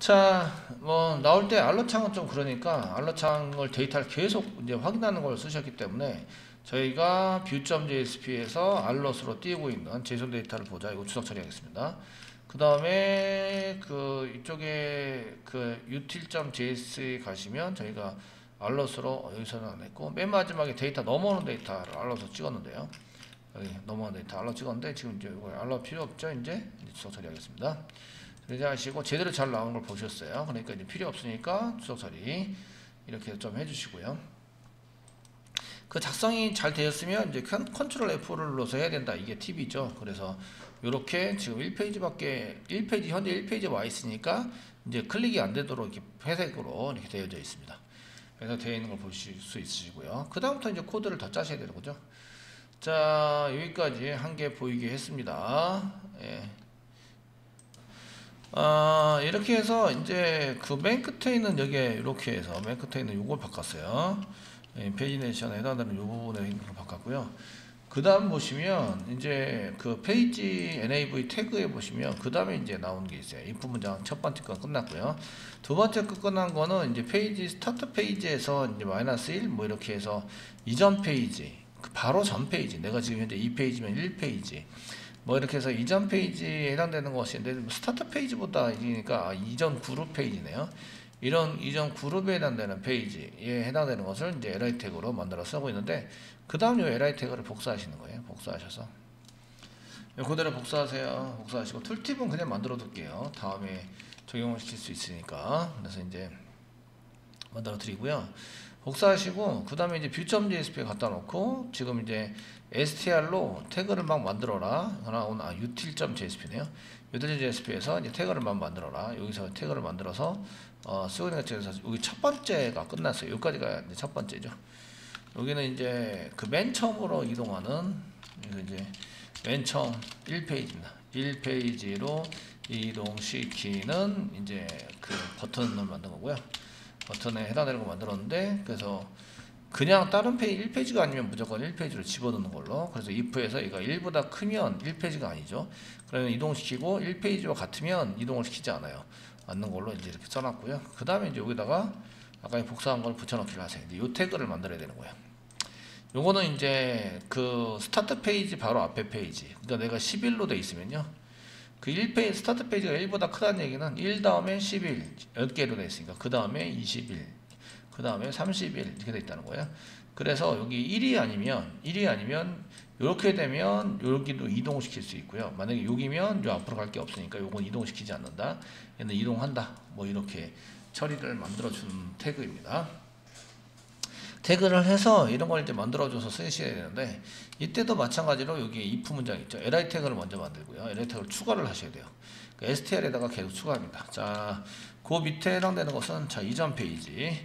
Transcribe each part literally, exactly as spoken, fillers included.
자, 뭐 나올 때 알러창은 좀 그러니까 알러창을 데이터를 계속 이제 확인하는 걸 쓰셨기 때문에 저희가 view.jsp에서 알럿으로 띄우고 있는 제이슨 데이터를 보자. 이거 추적 처리하겠습니다. 그 다음에 그 이쪽에 그 util.js에 가시면 저희가 알럿으로 여기서는 안 했고 맨 마지막에 데이터 넘어오는 데이터를 알럿으로 찍었는데요. 여기 넘어오는 데이터 알럿 찍었는데 지금 이제 이거 알럿 필요 없죠. 이제 추적 처리하겠습니다. 이제 하시고 제대로 잘 나오는 걸 보셨어요. 그러니까 이제 필요 없으니까 추적 처리 이렇게 좀 해주시고요. 그 작성이 잘 되었으면 이제 컨트롤 에프를 눌러서 해야 된다. 이게 팁이죠. 그래서 이렇게 지금 일 페이지밖에 일 페이지 현재 일 페이지에 와 있으니까 이제 클릭이 안 되도록 이렇게 회색으로 이렇게 되어져 있습니다. 그래서 되어 있는 걸 보실 수 있으시고요. 그 다음부터 이제 코드를 더 짜셔야 되는 거죠. 자, 여기까지 한 개 보이게 했습니다. 예. 아, 이렇게 해서 이제 그 맨 끝에 있는 여기에 이렇게 해서 맨 끝에 있는 요걸 바꿨어요. 예, 페이지네이션에 해당되는 요 부분에 있는 거 바꿨고요. 그 다음 보시면 이제 그 페이지 nav 태그에 보시면 그 다음에 이제 나오는 게 있어요. if 문장 첫 번째 거 끝났고요. 두 번째 거 끝난 거는 이제 페이지 스타트 페이지에서 이제 마이너스 일 뭐 이렇게 해서 이전 페이지 바로 전 페이지 내가 지금 현재 이 페이지면 일 페이지 뭐 이렇게 해서 이전 페이지에 해당되는 것인데 스타트 페이지보다 이니까 이전 그룹 페이지네요. 이런 이전 그룹에 해당되는 페이지에 해당되는 것을 이제 li 태그로 만들어 쓰고 있는데 그 다음 요 li 태그를 복사하시는 거예요. 복사하셔서 그대로 복사하세요. 복사하시고 툴팁은 그냥 만들어 둘게요. 다음에 적용을 시킬 수 있으니까. 그래서 이제 만들어 드리고요. 복사하시고 그 다음에 이제 view.jsp에 갖다 놓고 지금 이제 str로 태그를 막 만들어라. 하나 오늘 아 util.jsp네요. util.jsp에서 이제 태그를 막 만들어라. 여기서 태그를 만들어서 어, 쓰고 있는 것에서 여기 첫 번째가 끝났어요. 여기까지가 이제 첫 번째죠. 여기는 이제 그 맨 처음으로 이동하는 이제 맨 처음 일 페이지입니다. 일 페이지로 이동시키는 이제 그 버튼을 만든 거고요. 버튼에 해당되는 거 만들었는데 그래서 그냥 다른 페이지 일 페이지가 아니면 무조건 일 페이지로 집어넣는 걸로. 그래서 if에서 이거 일보다 크면 일 페이지가 아니죠. 그러면 이동시키고 일 페이지와 같으면 이동을 시키지 않아요. 맞는 걸로 이제 이렇게 써놨고요. 그 다음에 이제 여기다가 아까 복사한 걸 붙여넣기를 하세요. 이제 요 태그를 만들어야 되는 거예요. 요거는 이제 그 스타트 페이지 바로 앞에 페이지. 그러니까 내가 십일로 돼 있으면요. 그 일 페이지, 스타트 페이지가 일보다 크다는 얘기는 일 다음에 십일, 열 개로 돼 있으니까 그 다음에 이십일, 그 다음에 삼십일 이렇게 돼 있다는 거예요. 그래서 여기 일이 아니면, 일이 아니면 이렇게 되면 여기도 이동시킬 수 있고요. 만약에 여기면 요 앞으로 갈 게 없으니까 요건 이동시키지 않는다. 얘는 이동한다. 뭐 이렇게 처리를 만들어주는 태그입니다. 태그를 해서 이런 걸 이제 만들어줘서 쓰셔야 되는데 이때도 마찬가지로 여기 if 문장 있죠. li 태그를 먼저 만들고요. li 태그를 추가를 하셔야 돼요. 그러니까 str에다가 계속 추가합니다. 자, 그 밑에 해당되는 것은 자 이전 페이지,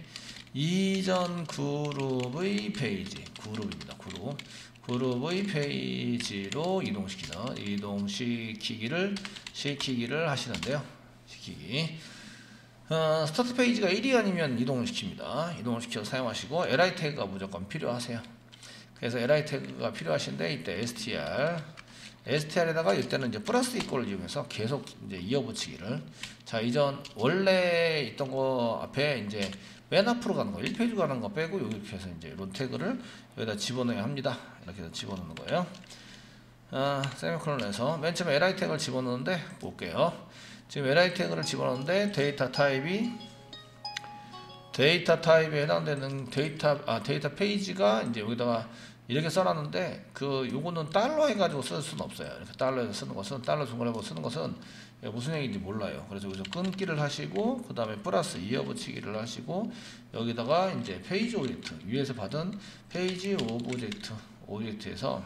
이전 그룹의 페이지, 그룹입니다. 그룹, 그룹의 페이지로 이동시키는 이동시키기를 시키기를 하시는데요. 시키기. 어, 스타트 페이지가 일이 아니면 이동을 시킵니다. 이동을 시켜서 사용하시고 li 태그가 무조건 필요하세요. 그래서 li 태그가 필요하신데 이때 str str에다가 이때는 이제 플러스 이퀄을 이용해서 계속 이제 이어붙이기를. 자, 이전 원래 있던 거 앞에 이제 맨 앞으로 가는 거 일 페이지 가는 거 빼고 여기 이렇게 해서 이제 이런 태그를 여기다 집어넣어야 합니다. 이렇게 해서 집어넣는 거예요. 아, 세미콜론에서 맨 처음에 li 태그를 집어넣는데 볼게요. 지금 li 태그를 집어넣는데 데이터 타입이 데이터 타입에 해당되는 데이터 아 데이터 페이지가 이제 여기다가 이렇게 써놨는데 그 요거는 달러 해가지고 쓸 수는 없어요. 이렇게 달러에서 쓰는 것은 달러 중괄하고 쓰는 것은 무슨 얘기인지 몰라요. 그래서 여기서 끊기를 하시고 그 다음에 플러스 이어붙이기를 하시고 여기다가 이제 페이지 오브젝트 위에서 받은 페이지 오브젝트 오브젝트에서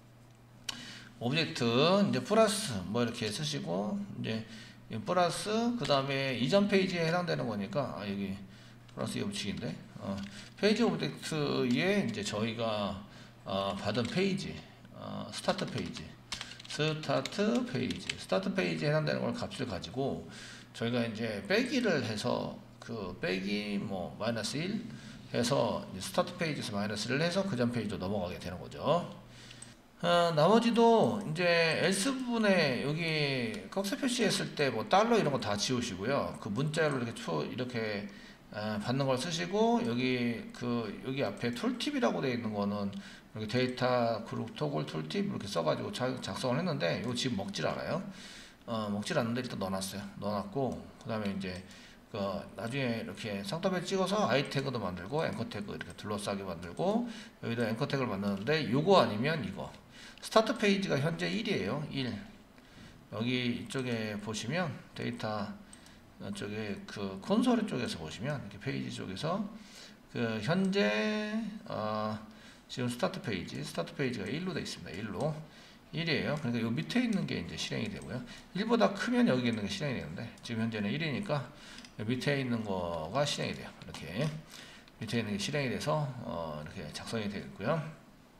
오브젝트 이제 플러스 뭐 이렇게 쓰시고 이제 플러스 그 다음에 이전 페이지에 해당되는 거니까 아 여기 플러스 이어붙이기인데 어, 페이지 오브젝트에 이제 저희가 어, 받은 페이지 어, 스타트 페이지 스타트 페이지 스타트 페이지에 해당되는 걸 값을 가지고 저희가 이제 빼기를 해서 그 빼기 뭐 마이너스 일 해서 스타트 페이지에서 마이너스 일을 해서 그 전 페이지로 넘어가게 되는 거죠. 어, 나머지도 이제 else 부분에 여기 꺽쇠 표시했을 때 뭐 달러 이런 거 다 지우시고요. 그 문자로 이렇게 초 이렇게 어, 받는 걸 쓰시고 여기 그 여기 앞에 툴팁이라고 되어 있는 거는 이렇게 데이터 그룹 토글 툴팁 이렇게 써가지고 자, 작성을 했는데 이거 지금 먹질 않아요. 어, 먹질 않는데 일단 넣어놨어요. 넣어놨고 그 다음에 이제 그 나중에 이렇게 쌍따블 찍어서 아이 태그도 만들고 앵커 태그 이렇게 둘러싸게 만들고 여기다 앵커 태그를 만드는데 요거 아니면 이거 스타트 페이지가 현재 일이에요. 일. 여기 이쪽에 보시면 데이터 쪽에 그 콘솔 쪽에서 보시면 이렇게 페이지 쪽에서 그 현재 어 지금 스타트 페이지 스타트 페이지가 일로 되어 있습니다. 일로 일이에요. 그러니까 요 밑에 있는 게 이제 실행이 되고요. 일보다 크면 여기 있는 게 실행이 되는데 지금 현재는 일이니까 밑에 있는 거가 실행이 돼요. 이렇게 밑에 있는 게 실행이 돼서 어 이렇게 작성이 되겠고요.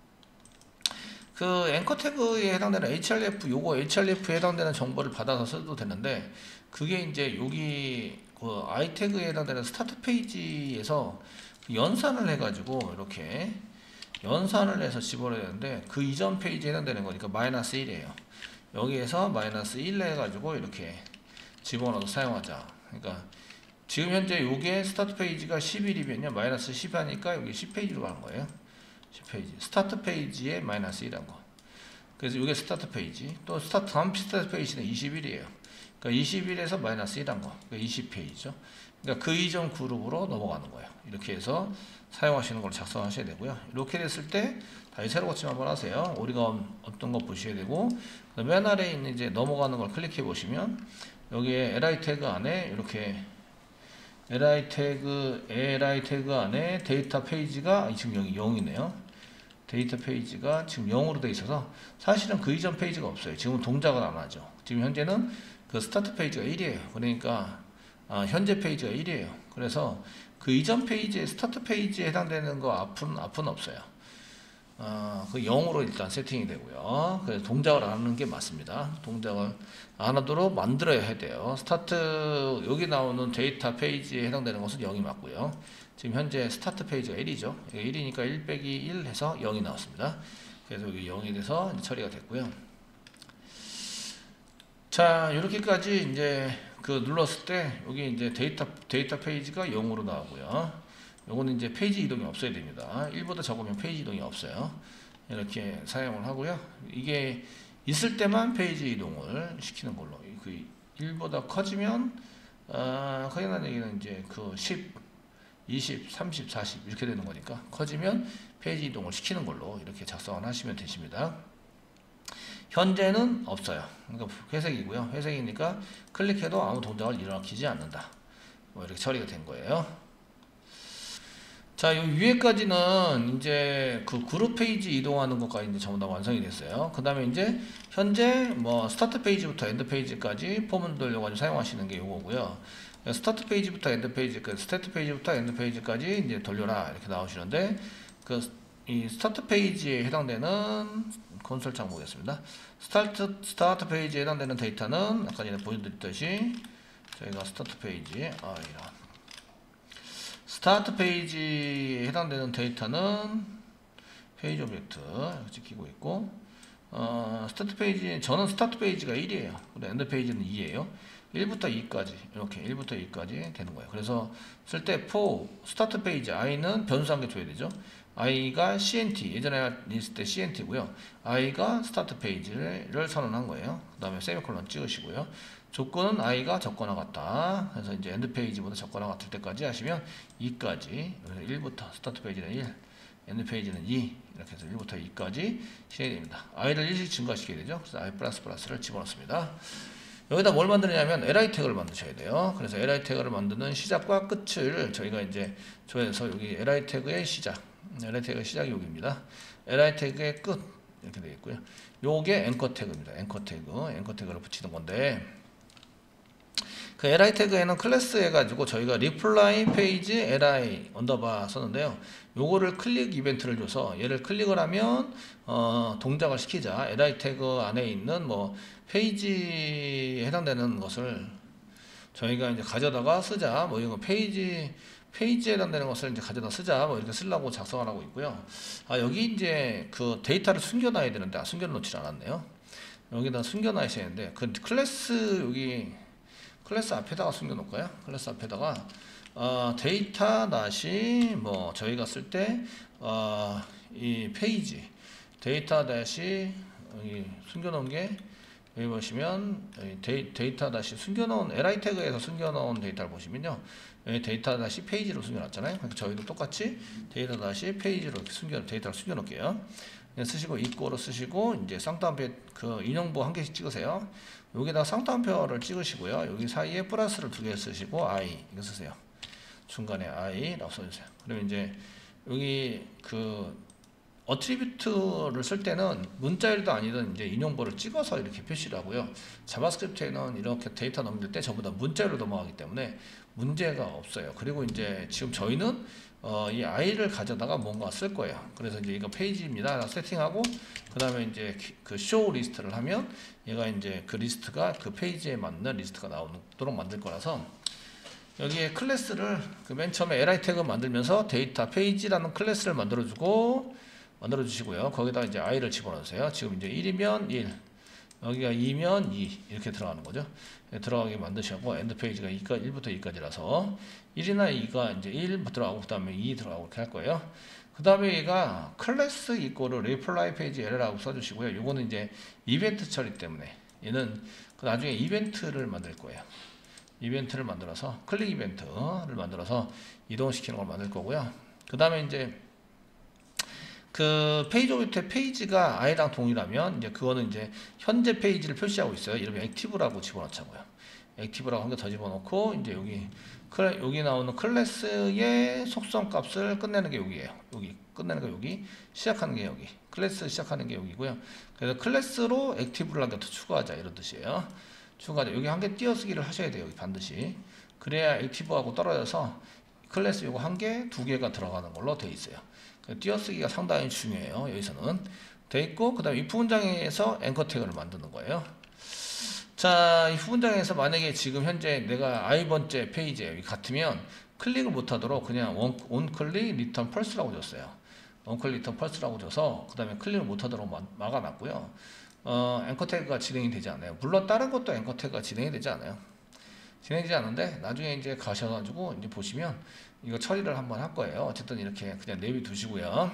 그 앵커 태그에 해당되는 에이치알에프 요거 에이치알에프에 해당되는 정보를 받아서 써도 되는데 그게 이제 여기 그 아이 태그에 해당되는 스타트 페이지에서 연산을 해가지고 이렇게 연산을 해서 집어넣어야 되는데 그 이전 페이지에 해당되는 거니까 마이너스 일이에요. 여기에서 마이너스 일 해가지고 이렇게 집어넣어서 사용하자. 그러니까 지금 현재 요게 스타트 페이지가 십일이면요 마이너스 십 하니까 여기 십 페이지로 가는 거예요. 십 페이지 스타트 페이지에 마이너스 일한 거. 그래서 이게 스타트 페이지. 또 스타트 다음 스타트 페이지는 이십일이에요. 그러니까 이십일에서 마이너스 일한 거. 그러니까 이십 페이지죠. 그러니까 그 이전 그룹으로 넘어가는 거예요. 이렇게 해서 사용하시는 걸 작성하셔야 되고요. 이렇게 됐을 때 다시 새로 고침 한번 하세요. 우리가 어떤 거 보셔야 되고 맨 아래에 있는 이제 넘어가는 걸 클릭해 보시면 여기에 엘 아이 태그 안에 이렇게 엘 아이 태그 엘 아이 태그 안에 데이터 페이지가 지금 여기 영이네요. 데이터 페이지가 지금 영으로 되어 있어서 사실은 그 이전 페이지가 없어요. 지금은 동작을 안 하죠. 지금 현재는 그 스타트 페이지가 일이에요. 그러니까 아, 현재 페이지가 일이에요. 그래서 그 이전 페이지에 스타트 페이지에 해당되는 거 앞은 앞은 없어요. 어, 그 영으로 일단 세팅이 되고요. 그래서 동작을 안 하는 게 맞습니다. 동작을 안 하도록 만들어야 돼요. 스타트 여기 나오는 데이터 페이지에 해당되는 것은 영이 맞고요. 지금 현재 스타트 페이지가 일이죠. 일이니까 일 빼기 일 해서 영이 나왔습니다. 그래서 여기 영이 돼서 처리가 됐고요. 자, 이렇게까지 이제 그 눌렀을 때 여기 이제 데이터 데이터 페이지가 영으로 나오고요. 요거는 이제 페이지 이동이 없어야 됩니다. 일보다 적으면 페이지 이동이 없어요. 이렇게 사용을 하고요. 이게 있을 때만 페이지 이동을 시키는 걸로. 그 일보다 커지면 어, 커진다는 얘기는 이제 그 십, 이십, 삼십, 사십 이렇게 되는 거니까 커지면 페이지 이동을 시키는 걸로 이렇게 작성을 하시면 되십니다. 현재는 없어요. 그러니까 회색이고요. 회색이니까 클릭해도 아무 동작을 일으키지 않는다. 뭐 이렇게 처리가 된 거예요. 자, 요 위에까지는 이제 그 그룹 페이지 이동하는 것까지 이제 전부 다 완성이 됐어요. 그 다음에 이제 현재 뭐 스타트 페이지부터 엔드 페이지까지 폼을 가지고 사용하시는 게 요거고요. 스타트 페이지부터 엔드 페이지까지, 스타트 페이지부터 엔드 페이지까지 이제 돌려라 이렇게 나오시는데 그 이 스타트 페이지에 해당되는 콘솔 창보겠습니다. 스타트 스타트 페이지에 해당되는 데이터는 아까 전에 보여드렸듯이 저희가 스타트 페이지 아 이런 스타트 페이지에 해당되는 데이터는 페이지 오브젝트 이렇게 찍히고 있고 어, 스타트 페이지 저는 스타트 페이지가 일이에요. 근데 엔드 페이지는 이예요. 일부터 이까지 이렇게 일부터 이까지 되는 거예요. 그래서 쓸 때 for 스타트 페이지 i는 변수 한 개 줘야 되죠. i가 씨엔티 예전에 있을 때 씨엔티고요. i가 스타트 페이지를 선언한 거예요. 그 다음에 세미콜론 찍으시고요. 조건은 i가 적거나 같다. 그래서 이제 엔드 페이지보다 적거나 같을 때까지 하시면 이까지 그래서 일부터 스타트 페이지는 일, 엔드 페이지는 이 이렇게 해서 일부터 이까지 실행이 됩니다. i를 일씩 증가시켜야 되죠. 그래서 i 플러스 플러스를 집어넣습니다. 여기다 뭘 만드냐면 엘 아이 태그를 만드셔야 돼요. 그래서 엘 아이 태그를 만드는 시작과 끝을 저희가 이제 조회해서 여기 엘 아이 태그의 시작, 엘 아이 태그의 시작이 여기입니다. 엘 아이 태그의 끝 이렇게 되겠고요. 요게 앵커 태그입니다. 앵커 태그, 앵커 태그를 붙이는 건데 그 엘 아이 태그에는 클래스 해가지고 저희가 reply page li 언더바 썼는데요. 요거를 클릭 이벤트를 줘서 얘를 클릭을 하면 어, 동작을 시키자. 엘 아이 태그 안에 있는 뭐 페이지에 해당되는 것을 저희가 이제 가져다가 쓰자 뭐 이런 거 페이지 페이지에 해당되는 것을 이제 가져다 쓰자 뭐 이렇게 쓰려고 작성을 하고 있고요. 아 여기 이제 그 데이터를 숨겨놔야 되는데 아, 숨겨놓질 않았네요. 여기다 숨겨놔야 되는데 그 클래스 여기 클래스 앞에다가 숨겨놓을까요? 클래스 앞에다가 어, 데이터 다시 뭐 저희가 쓸 때 어, 이 페이지 데이터 다시 여기 숨겨놓은 게 여기 보시면 데이, 데이터 다시 숨겨놓은 엘아이 태그에서 숨겨놓은 데이터를 보시면요 여기 데이터 다시 페이지로 숨겨놨잖아요. 그러니까 저희도 똑같이 데이터 다시 페이지로 이렇게 숨겨 데이터를 숨겨놓을게요. 쓰시고 이꼬로 쓰시고 이제 쌍따옴표 그 인용부 한 개씩 찍으세요. 여기다가 쌍따옴표를 찍으시고요. 여기 사이에 플러스를 두 개 쓰시고 i 이거 쓰세요. 중간에 i라고 써주세요. 그러면 이제 여기 그 어트리뷰트를 쓸 때는 문자열도 아니든 이제 인용부를 찍어서 이렇게 표시를 하고요. 자바스크립트에는 이렇게 데이터 넘길 때 전부 다 문자열로 넘어가기 때문에 문제가 없어요. 그리고 이제 지금 저희는 어, 이 i를 가져다가 뭔가 쓸 거예요. 그래서 이제 이거 페이지입니다. 세팅하고 그 다음에 이제 그 show 리스트를 하면 얘가 이제 그 리스트가 그 페이지에 맞는 리스트가 나오도록 만들 거라서 여기에 클래스를 그 맨 처음에 엘아이 태그 만들면서 데이터 페이지라는 클래스를 만들어주고 만들어 주시고요. 거기다 이제 i를 집어넣으세요. 지금 이제 일이면 일, 여기가 이면 이 이렇게 들어가는 거죠. 들어가게 만드시고 엔드 페이지가 일부터 이까지라서 일이나 이가 이제 일 들어가고 그 다음에 이 들어가고 이렇게 할 거예요. 그 다음에 얘가 클래스 이꼬르 리플라이 페이지 에러라고 써주시고요. 요거는 이제 이벤트 처리 때문에 얘는 그 나중에 이벤트를 만들 거예요. 이벤트를 만들어서 클릭 이벤트를 만들어서 이동시키는 걸 만들 거고요. 그 다음에 이제 그 페이지 오브젝트 페이지가 i랑 동일하면 이제 그거는 이제 현재 페이지를 표시하고 있어요. 이러면 액티브라고 집어넣자고요. 액티브라고 한 개 더 집어넣고 이제 여기 클 여기 나오는 클래스의 속성 값을 끝내는 게 여기예요. 여기 끝내는 게 여기 시작하는 게 여기 클래스 시작하는 게 여기고요. 그래서 클래스로 액티브를 한 개 더 추가하자 이런 뜻이에요. 추가하자 여기 한 개 띄어쓰기를 하셔야 돼요. 여기 반드시 그래야 액티브하고 떨어져서 클래스 요거 한 개, 두 개가 들어가는 걸로 돼 있어요. 띄어쓰기가 상당히 중요해요. 여기서는 돼 있고 그 다음에 if 문장에서 앵커 태그를 만드는 거예요. 자, if 문장에서 만약에 지금 현재 내가 i번째 페이지에 같으면 클릭을 못하도록 그냥 원, onClick return false라고 줬어요. onClick return false라고 줘서 그 다음에 클릭을 못하도록 막, 막아놨고요. 어, 앵커 태그가 진행이 되지 않아요. 물론 다른 것도 앵커 태그가 진행이 되지 않아요. 진행되지 않는데 나중에 이제 가셔가지고 이제 보시면 이거 처리를 한번 할 거예요. 어쨌든 이렇게 그냥 내비 두시고요.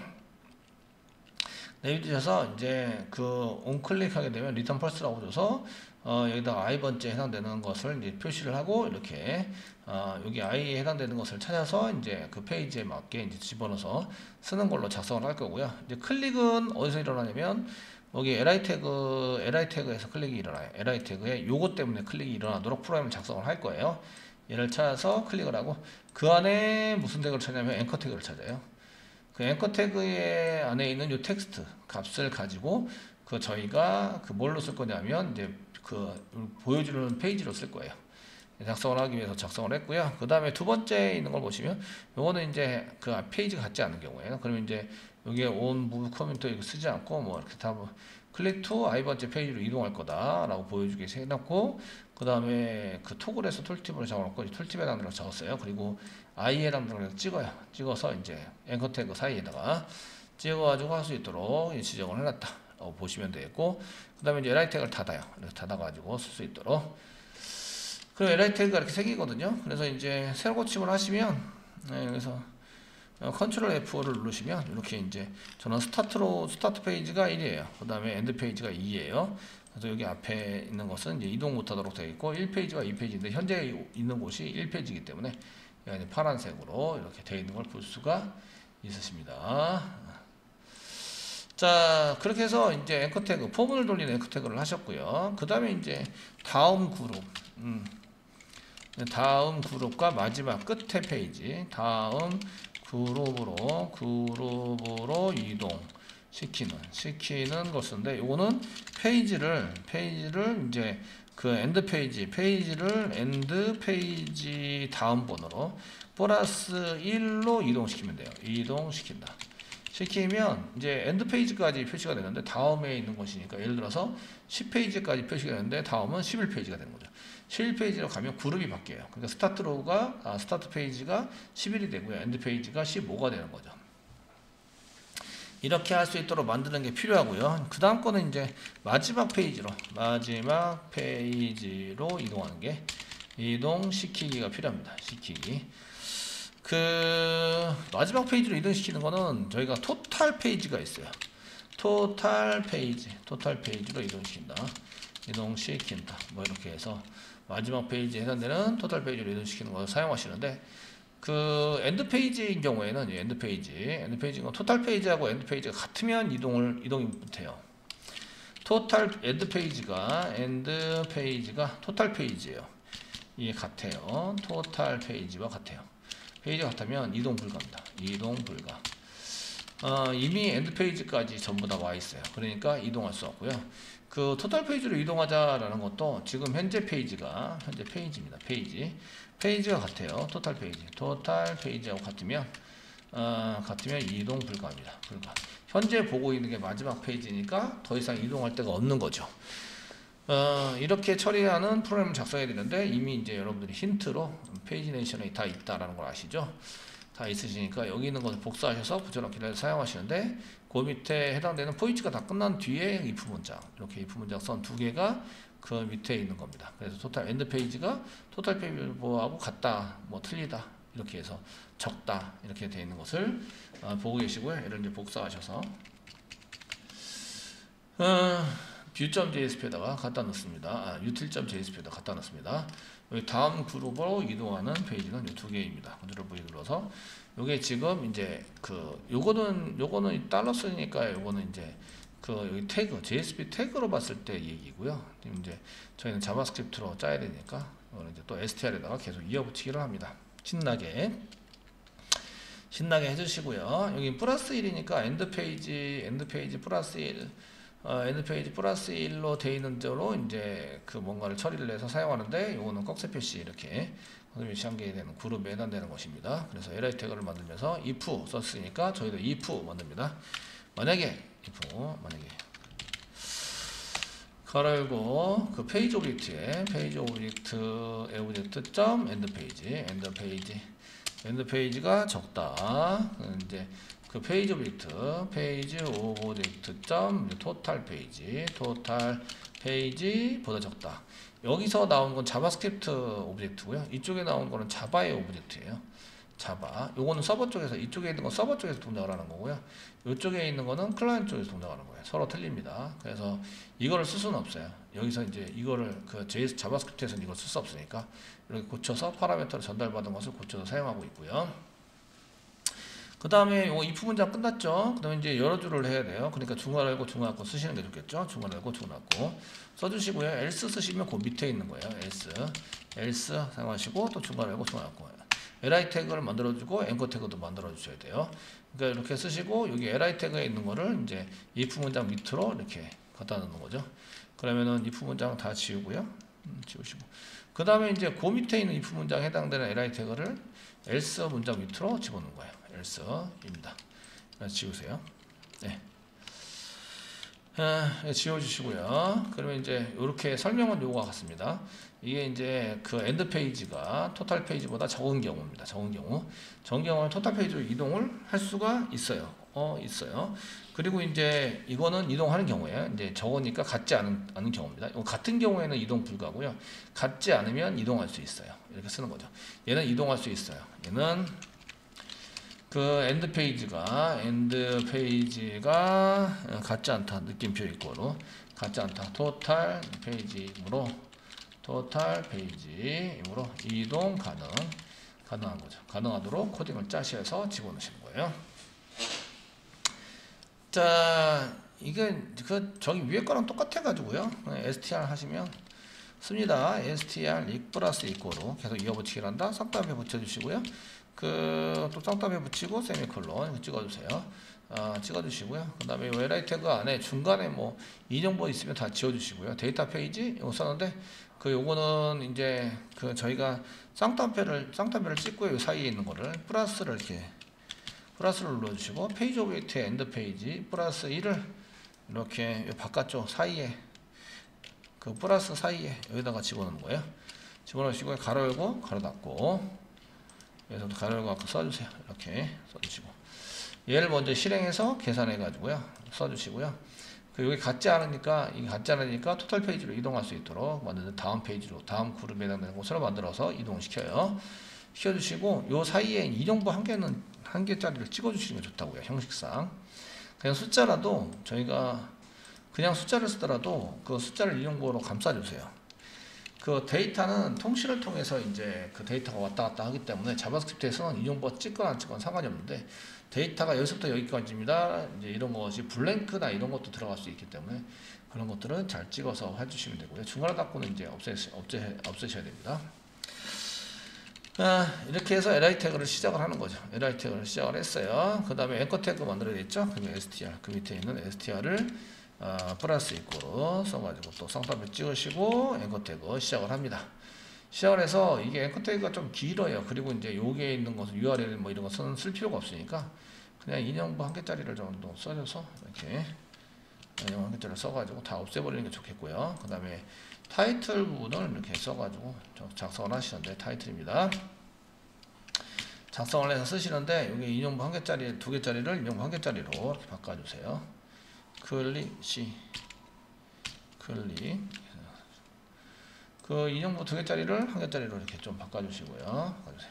내비 두셔서 이제 그 onClick 하게 되면 return false라고 줘서 어 여기다가 i번째 해당되는 것을 이제 표시를 하고 이렇게 어 여기 i에 해당되는 것을 찾아서 이제 그 페이지에 맞게 이제 집어넣어서 쓰는 걸로 작성을 할 거고요. 이제 클릭은 어디서 일어나냐면 여기 엘아이 태그, 엘아이 태그에서 클릭이 일어나요. 엘아이 태그에 요거 때문에 클릭이 일어나도록 프로그램을 작성을 할 거예요. 얘를 찾아서 클릭을 하고 그 안에 무슨 태그를 찾냐면 앵커 태그를 찾아요. 그 앵커 태그에 안에 있는 요 텍스트 값을 가지고 그 저희가 그 뭘로 쓸 거냐면 이제 그 보여주는 페이지로 쓸 거예요. 작성을 하기 위해서 작성을 했고요. 그 다음에 두 번째 있는 걸 보시면 요거는 이제 그 페이지가 같지 않은 경우에요. 그러면 이제 여기에 on move 커멘트 이거 쓰지 않고 뭐 이렇게 다 뭐 클릭 to i번째 페이지로 이동할 거다 라고 보여주게 해놓고 그 다음에 그 토글에서 툴팁으로 적어놓고 툴팁에 해당되는 걸 적었어요. 그리고 i에 해당되는 걸 찍어요. 찍어서 이제 앵커 태그 사이에다가 찍어가지고 할 수 있도록 지정을 해놨다 라고 보시면 되겠고 그 다음에 이제 엘아이 태그를 닫아요. 이렇게 닫아가지고 쓸 수 있도록. 그럼 엘아이 태그가 이렇게 생기거든요. 그래서 이제 새로 고침을 하시면 네, 그래서 컨트롤 에프오를 누르시면 이렇게 이제 저는 스타트로 스타트 페이지가 일이에요. 그 다음에 엔드 페이지가 이예요. 그래서 여기 앞에 있는 것은 이제 이동 못하도록 되어 있고 일 페이지와 이 페이지인데 현재 있는 곳이 일 페이지이기 때문에 이제 파란색으로 이렇게 되어 있는 걸 볼 수가 있으십니다. 자, 그렇게 해서 이제 앵커 태그 포문을 돌리는 앵커 태그를 하셨고요. 그 다음에 이제 다음 그룹 음. 다음 그룹과 마지막 끝에 페이지 다음 그룹으로 그룹으로 이동 시키는 시키는 것인데 요거는 페이지를 페이지를 이제 그 엔드 페이지 페이지를 엔드 페이지 다음 번호로 플러스 일로 이동시키면 돼요. 이동시킨다. 시키면 이제 엔드 페이지까지 표시가 되는데 다음에 있는 것이니까 예를 들어서 십 페이지까지 표시가 되는데 다음은 십일 페이지가 되는 거죠. 십일 페이지로 가면 그룹이 바뀌어요. 그러니까 스타트로가 아, 스타트 페이지가 십일이 되고요. 엔드 페이지가 십오가 되는 거죠. 이렇게 할 수 있도록 만드는 게 필요하고요. 그 다음 거는 이제 마지막 페이지로 마지막 페이지로 이동하는 게 이동시키기가 필요합니다. 시키기. 그 마지막 페이지로 이동시키는 거는 저희가 토탈 페이지가 있어요. 토탈 페이지, 토탈 페이지로 이동시킨다. 이동시킨다. 뭐 이렇게 해서 마지막 페이지에 해당되는 토탈 페이지로 이동시키는 것을 사용하시는데, 그 엔드 페이지인 경우에는 엔드 페이지, 엔드 페이지가 토탈 페이지하고 엔드 페이지가 같으면 이동을 이동이 못해요. 토탈 엔드 페이지가 엔드 페이지가 토탈 페이지예요. 이게 같아요. 토탈 페이지와 같아요. 페이지가 같으면 이동 불가입니다. 이동 불가. 어, 이미 엔드 페이지까지 전부 다 와 있어요. 그러니까 이동할 수 없고요. 그 토탈 페이지로 이동하자라는 것도 지금 현재 페이지가 현재 페이지입니다. 페이지. 페이지가 같아요. 토탈 페이지. 토탈 페이지하고 같으면 어, 같으면 이동 불가합니다. 불가. 현재 보고 있는 게 마지막 페이지니까 더 이상 이동할 데가 없는 거죠. 어, 이렇게 처리하는 프로그램을 작성해야 되는데, 이미 이제 여러분들이 힌트로 페이지네이션이 다 있다라는 걸 아시죠? 다 있으시니까 여기 있는 것을 복사하셔서 붙여넣기를 사용하시는데, 그 밑에 해당되는 포인트가 다 끝난 뒤에 if 문장, 이렇게 if 문장 선 두 개가 그 밑에 있는 겁니다. 그래서 토탈 엔드 페이지가 토탈 페이지하고 같다, 뭐 틀리다, 이렇게 해서 적다, 이렇게 되어 있는 것을 어, 보고 계시고요. 이를 이제 복사하셔서 어, view.jsp에다가 갖다 놓습니다. 아, util.jsp에다가 갖다 놓습니다. 여기 다음 그룹으로 이동하는 페이지는 이 두 개입니다. 컨트롤 V 눌러서 요게 지금 이제 그 요거는 요거는 달러 쓰니까 요거는 이제 그 여기 태그 제이에스피 태그로 봤을 때 얘기고요. 이제 저희는 자바스크립트로 짜야 되니까 이거는 이제 또 에스티알에다가 계속 이어붙이기를 합니다. 신나게 신나게 해주시고요. 여기 플러스 일이니까 엔드 페이지 엔드 페이지 플러스 일 어, 엔드 페이지 플러스 일로 되어 있는 대로 이제 그 뭔가를 처리를 해서 사용하는데, 요거는 꺽쇠 표시 이렇게 꺽쇠 한개 되는 그룹에 해당되는 것입니다. 그래서 에라이 태그를 만들면서 if 썼으니까 저희도 if 만듭니다. 만약에 if 만약에 가로 열고 그 페이지 오브젝트에 페이지 오브젝트의 오브젝트 점 엔드 페이지 엔드 페이지 엔드 페이지가 적다. 이제 그 페이지 오브젝트 페이지 오브젝트 점 토탈 페이지 토탈 페이지보다 적다. 여기서 나온 건 자바스크립트 오브젝트고요. 이쪽에 나온 거는 자바의 오브젝트예요. 자바. 요거는 서버 쪽에서, 이쪽에 있는 건 서버 쪽에서 동작을 하는 거고요. 이쪽에 있는 거는 클라이언트 쪽에서 동작을 하는 거예요. 서로 틀립니다. 그래서 이거를 쓸 수는 없어요. 여기서 이제 이거를 그 제이에스 자바스크립트에서는 이걸 쓸 수 없으니까 이렇게 고쳐서 파라미터로 전달받은 것을 고쳐서 사용하고 있고요. 그 다음에 요 if 문장 끝났죠. 그 다음에 이제 여러 줄을 해야 돼요. 그러니까 중괄호 열고 중괄호 닫고 쓰시는 게 좋겠죠. 중괄호 열고 중괄호 닫고 써주시고요. else 쓰시면 그 밑에 있는 거예요. else else 사용하시고 또 중괄호 열고 중괄호 닫고 li 태그를 만들어주고 앵커 태그도 만들어주셔야 돼요. 그러니까 이렇게 쓰시고 여기 li 태그에 있는 거를 이제 if 문장 밑으로 이렇게 갖다 놓는 거죠. 그러면은 if 문장 다 지우고요. 음, 지우시고 그 다음에 이제 그 밑에 있는 if 문장에 해당되는 li 태그를 else 문장 밑으로 집어넣는 거예요. else입니다. 지우세요. 네. 아, 지워주시고요. 그러면 이제 이렇게 설명은 요거와 같습니다. 이게 이제 그 엔드 페이지가 토탈 페이지보다 적은 경우입니다. 적은 경우, 적은 경우는 토탈 페이지로 이동을 할 수가 있어요. 어, 있어요. 그리고 이제 이거는 이동하는 경우에 이제 적으니까 같지 않은, 않은 경우입니다. 이거 같은 경우에는 이동 불가고요. 같지 않으면 이동할 수 있어요. 이렇게 쓰는 거죠. 얘는 이동할 수 있어요. 얘는 그 엔드 페이지가 엔드 페이지가 같지 않다. 느낌표 이꼬로 같지 않다. 토탈 페이지이므로 토탈 페이지이므로 이동 가능 가능한 거죠. 가능하도록 코딩을 짜셔서 집어넣으시는 거예요. 자, 이게 그 저기 위에 거랑 똑같아 가지고요. 에스티알 하시면 씁니다. 에스티알 이 플러스 이꼬로 계속 이어붙이기를 한다. 쌍따옴에 붙여주시고요. 그 또 쌍따옴에 붙이고 세미콜론 찍어주세요. 아, 찍어주시고요. 그 다음에 li 태그 안에 중간에 뭐 인용본 있으면 다 지워주시고요. 데이터 페이지 이거 썼는데 그 요거는 이제 그 저희가 쌍따옴표를 쌍따옴표를 찍고 요 사이에 있는 거를 플러스를 이렇게 플러스를 눌러주시고 페이지 오브젝트의 엔드 페이지 플러스 일을 이렇게 바깥쪽 사이에 그 플러스 사이에 여기다가 집어넣는 거예요. 집어넣으시고 가로 열고 가로 닫고 여기서부터 가로 열고 갖고 써주세요. 이렇게 써주시고 얘를 먼저 실행해서 계산해 가지고요 써주시고요. 그 여기 같지 않으니까 이게 같지 않으니까 토탈 페이지로 이동할 수 있도록 만드는 다음 페이지로 다음 그룹에 해당되는 곳으로 만들어서 이동시켜요. 시켜주시고 요 사이에 인용부 한 개는 한 개짜리를 찍어주시는 게 좋다고요. 형식상 그냥 숫자라도 저희가 그냥 숫자를 쓰더라도 그 숫자를 인용부로 감싸주세요. 그 데이터는 통신을 통해서 이제 그 데이터가 왔다 갔다 하기 때문에 자바스크립트에서는 인용부가 찍거나 안 찍거나 상관이 없는데 데이터가 여기서부터 여기까지입니다. 이제 이런 것이 블랭크나 이런 것도 들어갈 수 있기 때문에 그런 것들은 잘 찍어서 해주시면 되고요. 중간에 닫고는 이제 없애, 없애, 없애셔야 됩니다. 아, 이렇게 해서 엘아이 태그를 시작을 하는 거죠. 엘아이 태그를 시작을 했어야 그 다음에 앵커 태그 만들어야 되겠죠. 그러면 에스티알 그 밑에 있는 에스티알을 아, 플러스 이꼬로 써가지고 또 쌍따옴표 찍으시고 앵커 태그 시작을 합니다. 시작을 해서 이게 앵커 태그가 좀 길어요. 그리고 이제 여기에 있는 것은 유알엘 뭐 이런 것은 쓸 필요가 없으니까 그냥 인용부 한 개짜리를 정도 써줘서 이렇게 인용부 한 개짜리를 써가지고 다 없애버리는 게 좋겠고요. 그 다음에 타이틀 부분을 이렇게 써가지고 작성을 하시는데 타이틀입니다. 작성을 해서 쓰시는데 여기 인용부 한 개짜리 두 개짜리를 인용부 한 개짜리로 이렇게 바꿔주세요. 클릭 C 클릭 그 인용부 두 개짜리를 한 개짜리로 이렇게 좀 바꿔주시고요. 바꿔주세요.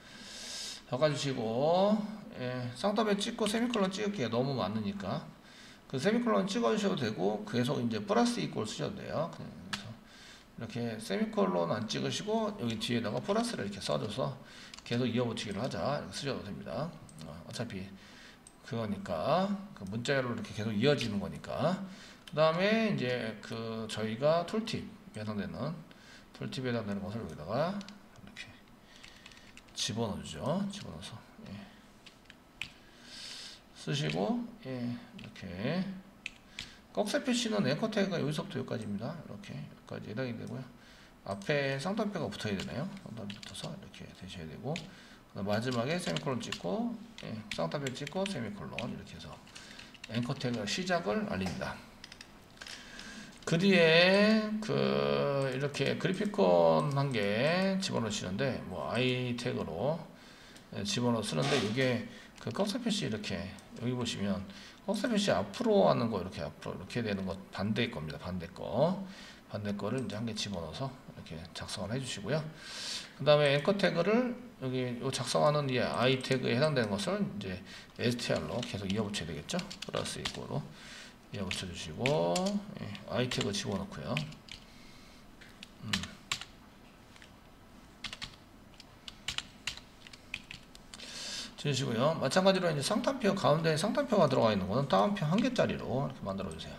바꿔주시고 예, 쌍따옴표 찍고 세미콜론 찍을게요. 너무 많으니까 그 세미콜론 찍어주셔도 되고 계속 이제 플러스 이꼴 쓰셔도 돼요. 그래서 이렇게 세미콜론 안 찍으시고 여기 뒤에다가 플러스를 이렇게 써줘서 계속 이어붙이기를 하자 이렇게 쓰셔도 됩니다. 어, 어차피 그거니까 그 문자로 이렇게 계속 이어지는 거니까. 그 다음에 이제 그 저희가 툴팁에 해당되는 툴팁에 해당되는 것을 여기다가 이렇게 집어넣어주죠. 집어넣어서 예. 쓰시고 예. 이렇게 꺽쇠 표시는 앵커 태그가 여기서부터 여기까지입니다. 이렇게 여기까지 해당이 되고요. 앞에 쌍따옴표가 붙어야 되나요? 쌍따옴표 붙어서 이렇게 되셔야 되고 마지막에 세미콜론 찍고 예, 쌍따옴표 찍고 세미콜론 이렇게 해서 앵커 태그 시작을 알립니다. 그 뒤에 그 이렇게 그래피콘 한 개 집어넣으시는데 뭐 아이 태그로 예, 집어넣어 쓰는데 이게 그 꺽쇠 표시 이렇게 여기 보시면 꺽쇠 표시 앞으로 하는 거 이렇게 앞으로 이렇게 되는 거 반대 겁니다. 반대 거 반대 거를 이제 한 개 집어넣어서 이렇게 작성을 해주시고요. 그 다음에 앵커 태그를 여기 요 작성하는 이 아이 태그에 해당되는 것을 이제 에스티알로 계속 이어붙여야 되겠죠. 플러스 이꼬로 이어붙여 주시고 예, 아이 태그 집어넣고요. 음. 주시고요. 마찬가지로 이제 쌍따옴표 가운데 쌍따옴표가 들어가 있는 거는 따옴표 한 개짜리로 이렇게 만들어 주세요.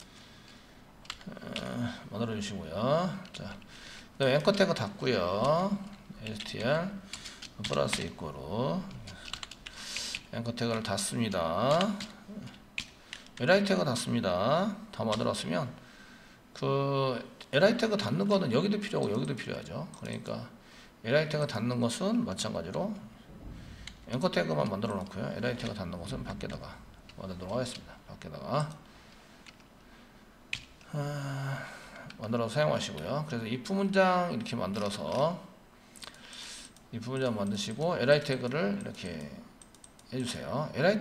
어, 만들어 주시고요. 자, 앵커 태그 닫고요. 에스티알 플러스 이꼬로 앵커 태그를 닫습니다. 엘아이 태그 닫습니다. 다 만들었으면 그 엘아이 태그 닫는 거는 여기도 필요하고 여기도 필요하죠. 그러니까 엘아이 태그 닫는 것은 마찬가지로 앵커 태그만 만들어 놓고요. 엘아이 태그 닫는 것은 밖에다가 만들도록 하겠습니다. 밖에다가 아, 만들어서 사용하시고요. 그래서 if 문장 이렇게 만들어서 if 문장 만드시고 엘아이 태그를 이렇게 해주세요. 엘아이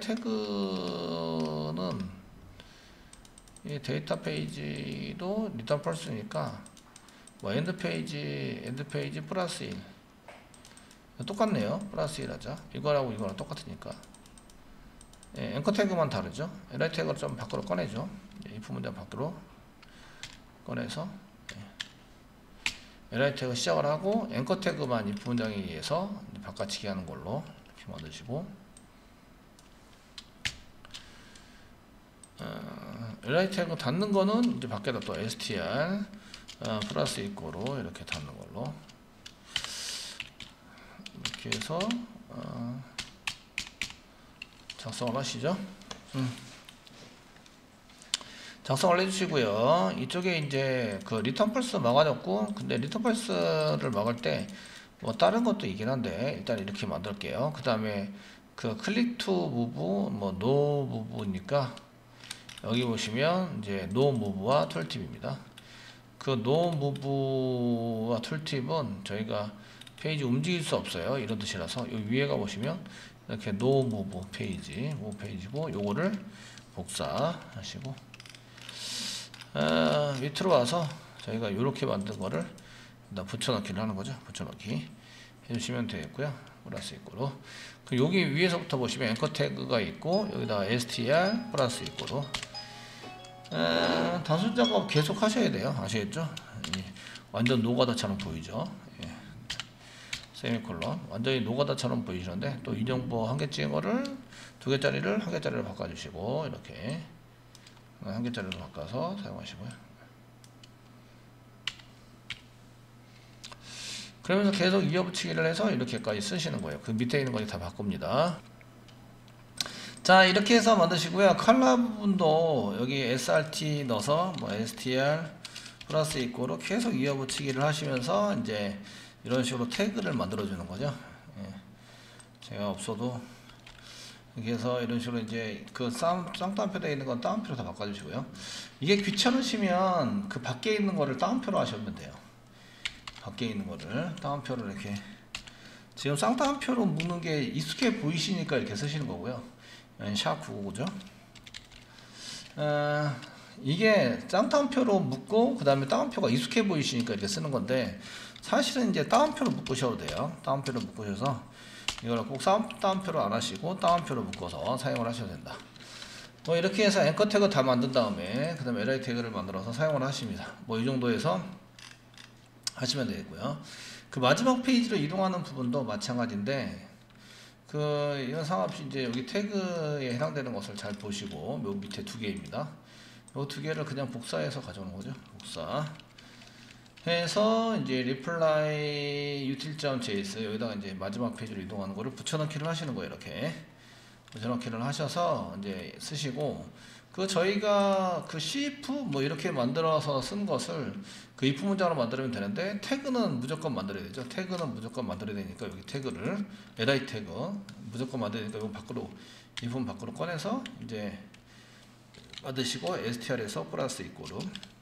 태그는 이 데이터 페이지도 리턴 펄스니까 뭐 엔드 페이지 엔드 페이지 플러스 일 똑같네요. 플러스 일 하자. 이거라고 이거랑 똑같으니까 예, 앵커 태그만 다르죠. 엘아이 태그를 좀 밖으로 꺼내죠. 예, if 문장 밖으로 꺼내서 예. 엘아이 태그 시작을 하고 앵커 태그만 if 문장에 의해서 바꿔치기 하는 걸로 이렇게 만드시고 어, 엘아이 태그 닫는 거는 이제 밖에다 또 에스티알 어, 플러스 이꼬로 이렇게 닫는 걸로 이렇게 해서 어, 작성을 하시죠. 음. 작성을 해주시고요. 이쪽에 이제 그 리턴 펄스 막아줬고, 근데 리턴 펄스를 막을 때 뭐 다른 것도 있긴 한데 일단 이렇게 만들게요. 그 다음에 그 클릭 투 무브 뭐 노 무브니까 여기 보시면 이제 노 무브와 툴팁입니다. 그 노무브와 툴팁은 저희가 페이지 움직일 수 없어요. 이런 뜻이라서 요 위에가 보시면 이렇게 노무브 페이지, 무 페이지고 요거를 복사하시고 아, 밑으로 와서 저희가 이렇게 만든 거를 붙여넣기를 하는 거죠. 붙여넣기 해주시면 되겠고요. 플러스 이꼬로. 그 여기 위에서부터 보시면 앵커 태그가 있고 여기다가 에스티알 플러스 이꼬로. 에, 단순 작업 계속 하셔야 돼요. 아시겠죠? 예, 완전 노가다처럼 보이죠? 예. 세미콜론 완전히 노가다처럼 보이시는데 또 인정보 한 개 찍은 거를 두 개짜리를 한 개짜리로 바꿔주시고 이렇게 한 개짜리로 바꿔서 사용하시고요. 그러면서 계속 이어붙이기를 해서 이렇게까지 쓰시는 거예요. 그 밑에 있는 거지 다 바꿉니다. 자, 이렇게 해서 만드시고요. 컬러 부분도 여기 에스알티 넣어서 뭐 에스티알 플러스 이꼬로 계속 이어붙이기를 하시면서 이제 이런 식으로 태그를 만들어 주는 거죠. 예. 제가 없어도 이렇게 해서 이런 식으로 이제 그 쌍따옴표에 있는 건 따옴표로 다 바꿔주시고요. 이게 귀찮으시면 그 밖에 있는 거를 따옴표로 하시면 돼요. 밖에 있는 거를 따옴표로 이렇게 지금 쌍따옴표로 묶는 게 익숙해 보이시니까 이렇게 쓰시는 거고요. 샵 구십구죠. 어, 이게 쌍따옴표로 묶고 그 다음에 따옴표가 익숙해 보이시니까 이렇게 쓰는 건데 사실은 이제 따옴표로 묶으셔도 돼요. 따옴표로 묶으셔서 이걸 꼭 따옴표로 안 하시고 따옴표로 묶어서 사용을 하셔도 된다. 뭐 이렇게 해서 앵커 태그 다 만든 다음에 그 다음에 엘아이 태그를 만들어서 사용을 하십니다. 뭐 이 정도에서 하시면 되겠고요. 그 마지막 페이지로 이동하는 부분도 마찬가지인데 그 이런 상관없이 이제 여기 태그에 해당되는 것을 잘 보시고 요 밑에 두 개입니다. 요 두 개를 그냥 복사해서 가져오는 거죠. 복사 해서 이제 reply util.js 여기다가 이제 마지막 페이지로 이동하는 거를 붙여넣기를 하시는 거예요. 이렇게 붙여넣기를 하셔서 이제 쓰시고 그 저희가 그 cif 뭐 이렇게 만들어서 쓴 것을 그 if 문장으로 만들면 되는데 태그는 무조건 만들어야 되죠. 태그는 무조건 만들어야 되니까 여기 태그를 li 태그 무조건 만들어야 되니까 이거 밖으로 if 밖으로 꺼내서 이제 만드시고 에스티알에서 플러스 이꼬로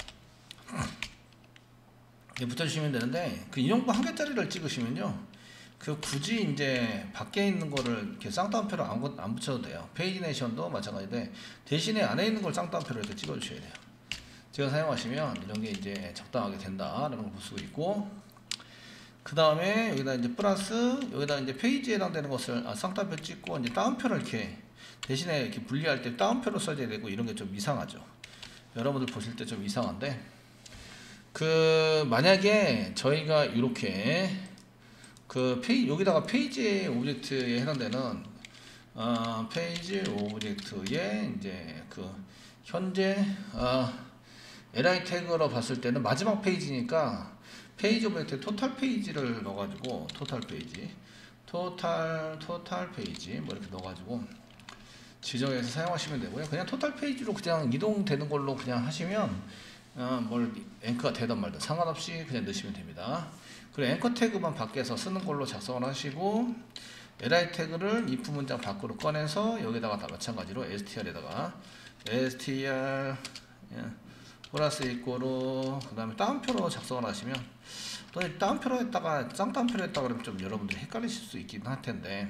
붙여주시면 되는데 그 인용부 한 개짜리를 찍으시면요. 그 굳이 이제 밖에 있는 거를 이렇게 쌍따옴표로 안, 안 붙여도 돼요. 페이지 내이션도 마찬가지인데 대신에 안에 있는 걸 쌍따옴표로 이렇게 찍어주셔야 돼요. 제가 사용하시면 이런 게 이제 적당하게 된다라는 걸 볼 수 있고 그 다음에 여기다 이제 플러스 여기다 이제 페이지에 해당되는 것을 아, 쌍따옴표 찍고 이제 따옴표를 이렇게 대신에 이렇게 분리할 때 따옴표로 써야 되고 이런 게 좀 이상하죠. 여러분들 보실 때 좀 이상한데 그 만약에 저희가 이렇게 그 페이 여기다가 페이지 오브젝트에 해당되는 어, 페이지 오브젝트에 이제 그 현재 어, 엘아이 태그로 봤을 때는 마지막 페이지니까 페이지 오브젝트 토탈 페이지를 넣어가지고 토탈 페이지 토탈 토탈 페이지 뭐 이렇게 넣어가지고 지정해서 사용하시면 되고요. 그냥 토탈 페이지로 그냥 이동되는 걸로 그냥 하시면 어, 뭘 앵커가 되든 말든 상관없이 그냥 넣으시면 됩니다. 그리고 앵커 태그만 밖에서 쓰는 걸로 작성을 하시고 엘아이 태그를 if 문장 밖으로 꺼내서 여기다가 다 마찬가지로 에스티알에다가 에스티알 예, 플러스 이꼬로 그 다음에 따옴표로 작성을 하시면 또 따옴표로 했다가 쌍따옴표로 했다가 그러면 좀 여러분들이 헷갈리실 수 있긴 할 텐데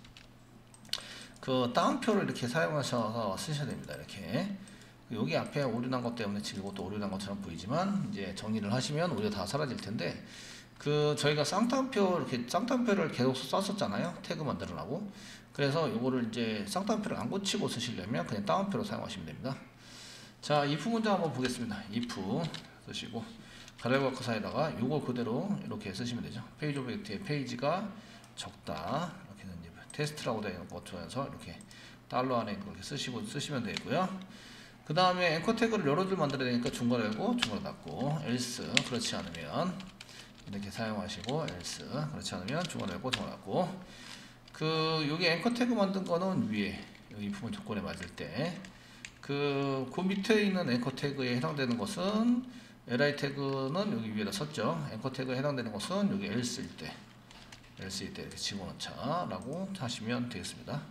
그 따옴표를 이렇게 사용하셔서 쓰셔야 됩니다. 이렇게 여기 앞에 오류 난 것 때문에 지금 이것도 오류 난 것처럼 보이지만 이제 정리를 하시면 오류 다 사라질 텐데 그 저희가 쌍따옴표 이렇게 쌍따옴표를 계속 썼었잖아요. 태그 만들으라고. 그래서 이거를 이제 쌍따옴표를 안 고치고 쓰시려면 그냥 따옴표로 사용하시면 됩니다. 자, if 문장 한번 보겠습니다. if 쓰시고 가로括그 사이에다가 이거 그대로 이렇게 쓰시면 되죠. 페이지 오브젝트의 페이지가 적다 이렇게 이제 테스트라고 되어 있는 것처럼 이렇게 달러 안에 그렇게 쓰시고 쓰시면 되고요. 그 다음에 앵커 태그를 여러 줄 만들어야 되니까 중괄호 열고 중괄호 닫고 else 그렇지 않으면 이렇게 사용하시고 else 그렇지 않으면 중괄호 열고 중괄호 닫고 그 여기 앵커 태그 만든 거는 위에 여기 if 조건에 맞을 때 그, 그 밑에 있는 앵커 태그에 해당되는 것은 엘아이 태그는 여기 위에다 썼죠. 앵커 태그에 해당되는 것은 여기 else일 때 else일 때 이렇게 집어넣자 라고 하시면 되겠습니다.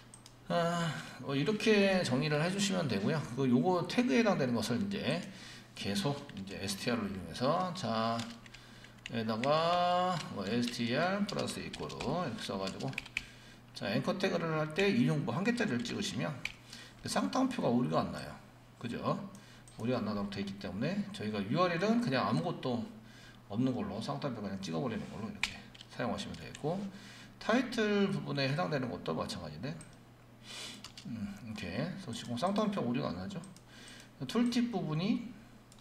아, 어, 이렇게 정리를 해주시면 되고요. 그 요거 태그에 해당되는 것을 이제 계속 이제 에스티알을 이용해서 자 여기다가 뭐 에스티알 플러스 이꼬로 이렇게 써가지고 자 앵커 태그를 할 때 인용부 한 개짜리를 찍으시면 쌍따옴표가 오류가 안 나요. 그죠? 오류가 안 나도록 되어 있기 때문에 저희가 유알엘은 그냥 아무것도 없는 걸로 쌍따옴표 그냥 찍어버리는 걸로 이렇게 사용하시면 되겠고, 타이틀 부분에 해당되는 것도 마찬가지인데 음, 이렇게 써시고 쌍따옴표 오류가 안 나죠. 툴팁 부분이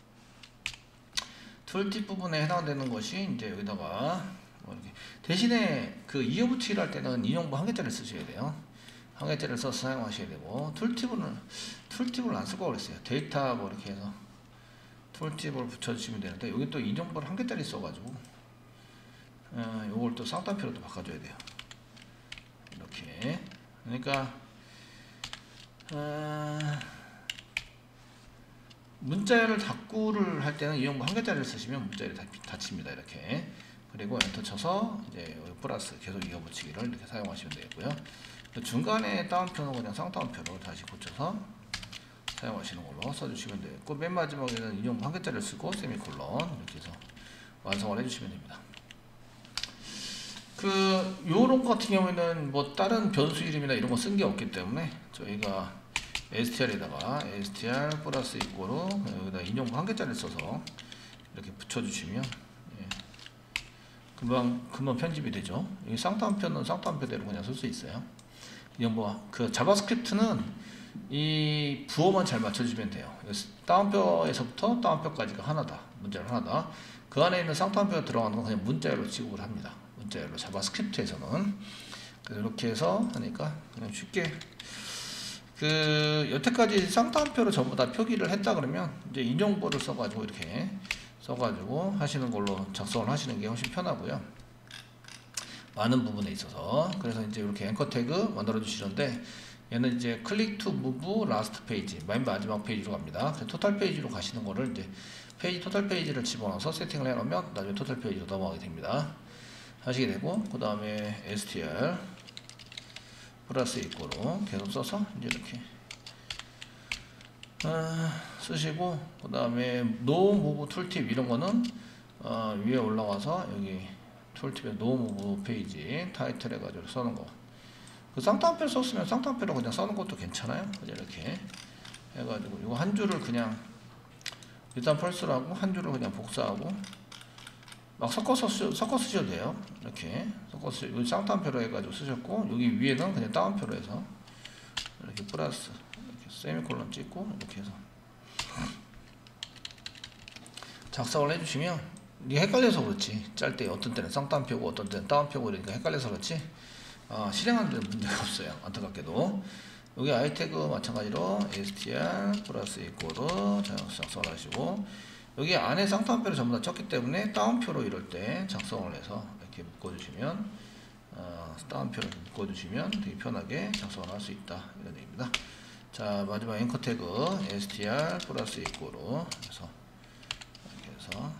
툴팁 부분에 해당되는 것이 이제 여기다가 뭐 이렇게 대신에 그 이어붙이기를 할 때는 인용부 한 개짜리 쓰셔야 돼요. 한 개짜리를 써서 사용하셔야 되고, 툴팁은 툴팁을 안 쓸 거라고 그랬어요. 데이터 뭐 이렇게 해서 툴팁을 붙여주시면 되는데 여기 또 인용부를 한 개짜리 써가지고 어, 요걸 또 쌍따옴표로 또 바꿔줘야 돼요. 이렇게. 그러니까 어, 문자열을 닫구를 할 때는 인용부 한 개짜리를 쓰시면 문자열이 닫힙니다. 이렇게. 그리고 엔터 쳐서 이제 여기 플러스 계속 이어붙이기를 이렇게 사용하시면 되고요. 중간에 따옴표는 그냥 쌍따옴표로 다시 고쳐서 사용하시는 걸로 써주시면 되고, 맨 마지막에는 인용부 한 개짜리를 쓰고 세미콜론 이렇게 해서 완성을 해주시면 됩니다. 그 요런 거 같은 경우에는 뭐 다른 변수 이름이나 이런 거 쓴 게 없기 때문에 저희가 에스티알에다가 에스티알 플러스 이꼬로 여기다 인용부 한 개짜리 써서 이렇게 붙여주시면 예, 금방 금방 편집이 되죠. 이 쌍따옴표는 쌍따옴표대로 그냥 쓸 수 있어요. 인용부 그 자바스크립트는 이 부호만 잘 맞춰주면 돼요. 따옴표에서부터 따옴표까지가 하나다, 문자열 하나다. 그 안에 있는 쌍따옴표가 들어가는 건 그냥 문자열로 취급을 합니다. 문자열로 자바스크립트에서는. 그래서 이렇게 해서 하니까 그냥 쉽게. 그 여태까지 쌍따옴표로 전부 다 표기를 했다 그러면 이제 인용부를 써가지고 이렇게 써가지고 하시는 걸로 작성을 하시는 게 훨씬 편하고요. 많은 부분에 있어서. 그래서 이제 이렇게 앵커 태그 만들어 주시는데 얘는 이제 클릭 투 무브 라스트 페이지, 맨 마지막 페이지로 갑니다. 그래서 토탈 페이지로 가시는 거를 이제 페이지 토탈 페이지를 집어넣어서 세팅을 해놓으면 나중에 토탈 페이지로 넘어가게 됩니다. 하시게 되고, 그 다음에 에스티알 플러스 이꼬로 계속 써서 이제 이렇게 어, 쓰시고, 그 다음에 no move 툴팁 이런 거는 어, 위에 올라가서 여기 툴팁에 no move 페이지 타이틀 해가지고 써는 거. 그 쌍따옴표 썼으면 쌍따옴표로 그냥 써는 것도 괜찮아요. 그냥 이렇게 해가지고 이거 한 줄을 그냥 일단 펄스를 하고 한 줄을 그냥 복사하고 막 섞어서 쓰, 섞어 쓰셔도 돼요. 이렇게 섞어 쓰, 여기 쌍따옴표로 해가지고 쓰셨고, 여기 위에는 그냥 따옴표로 해서 이렇게 플러스 이렇게 세미콜론 찍고 이렇게 해서 작성을 해주시면, 이게 헷갈려서 그렇지, 짤 때 어떤 때는 쌍따옴표고 어떤 때는 따옴표고 그러니까 헷갈려서 그렇지 어, 실행하는 데는 문제가 없어요. 안타깝게도. 여기 아이 태그 마찬가지로 에스티알 플러스 이꼬로 작성을 하시고, 여기 안에 쌍따옴표를 전부 다 쳤기 때문에 따옴표로 이럴 때 작성을 해서 이렇게 묶어주시면 어, 따옴표를 묶어주시면 되게 편하게 작성을 할 수 있다, 이런 얘기입니다. 자, 마지막 앵커 태그 에스티알 플러스 이꼬로 해서 이렇게 해서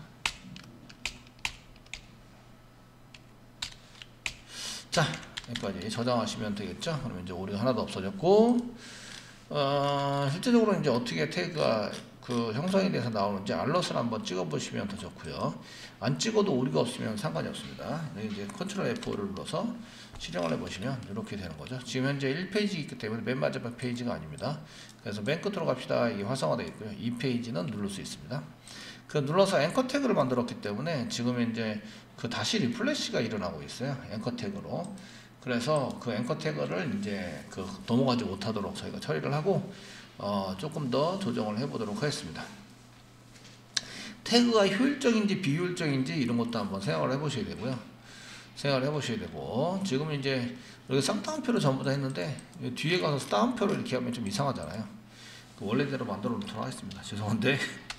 자, 여기까지 저장하시면 되겠죠. 그러면 이제 오류가 하나도 없어졌고, 어, 실제적으로 이제 어떻게 태그가 그 형성에 대해서 나오는지 알럿을 한번 찍어 보시면 더 좋고요. 안 찍어도 오류가 없으면 상관이 없습니다. 이제 컨트롤 에프오를 눌러서 실행을 해 보시면 이렇게 되는 거죠. 지금 현재 일 페이지이기 때문에 맨 마지막 페이지가 아닙니다. 그래서 맨 끝으로 갑시다. 이게 활성화되어 있고요. 이 페이지는 누를 수 있습니다. 그 눌러서 앵커 태그를 만들었기 때문에 지금 이제 그 다시 리플래시가 일어나고 있어요. 앵커 태그로. 그래서 그 앵커 태그를 이제 그 넘어가지 못하도록 저희가 처리를 하고 어 조금 더 조정을 해 보도록 하겠습니다. 태그가 효율적인지 비효율적인지 이런 것도 한번 생각을 해 보셔야 되고요. 생각을 해 보셔야 되고, 지금 이제 여기 쌍따옴표로 전부 다 했는데 뒤에 가서 따옴표로 이렇게 하면 좀 이상하잖아요. 그 원래대로 만들어 놓도록 하겠습니다. 죄송한데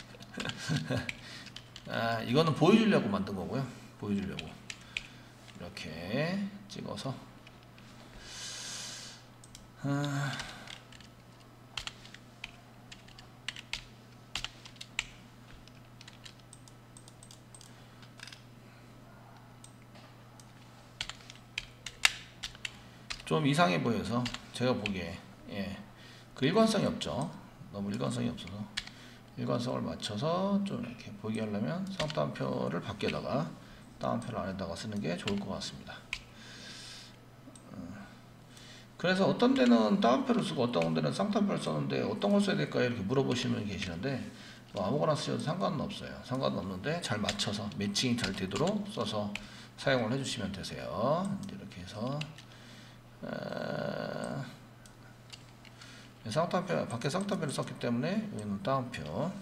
아, 이거는 보여주려고 만든 거고요. 보여주려고 이렇게 찍어서 아, 좀 이상해 보여서 제가 보기에 예, 그 일관성이 없죠. 너무 일관성이 없어서 일관성을 맞춰서 좀 이렇게 보이게 하려면 쌍따옴표를 밖에다가 따옴표를 안에다가 쓰는 게 좋을 것 같습니다. 그래서 어떤 데는 따옴표를 쓰고 어떤 데는 쌍따옴표를 썼는데 어떤 걸 써야 될까요? 이렇게 물어보시는 계시는데 뭐 아무거나 쓰셔도 상관은 없어요. 상관은 없는데 잘 맞춰서 매칭이 잘 되도록 써서 사용을 해주시면 되세요. 이렇게 해서 어... 쌍따옴표, 밖에 쌍따옴표를 썼기 때문에 여기는 따옴표.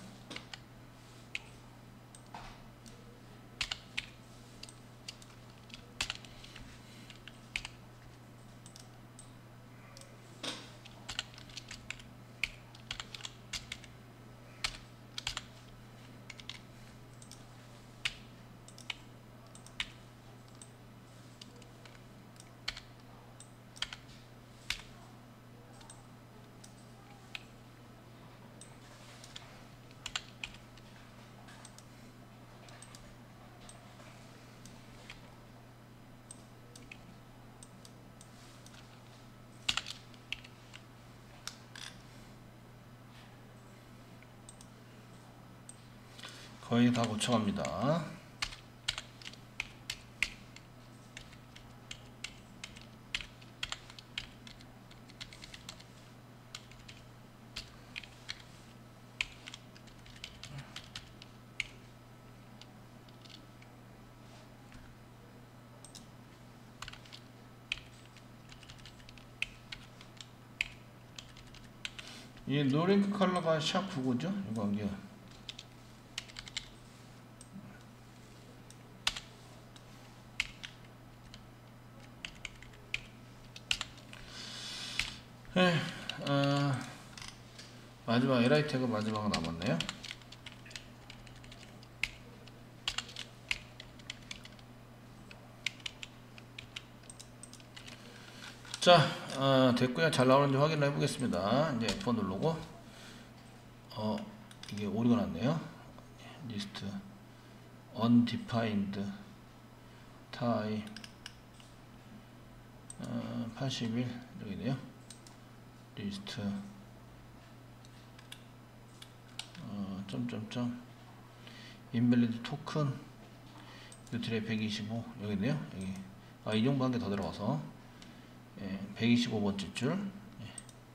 거의 다 고쳐갑니다. 이 노링크 컬러가 샵 구구죠? 이거 이게 네, 어, 마지막 엘아이 태그 마지막 남았네요. 자, 어, 됐고요. 잘 나오는지 확인을 해보겠습니다. 이제 에프 원 누르고 어 이게 오류가 났네요. 리스트 undefined type 어, 팔십일 여기네요. 리스트 어, 점점점 invalid token 뉴트리에 백이십오 여기네요. 여기 아 이 정도 한 개 더 들어가서 예, 백이십오 번째 줄 예.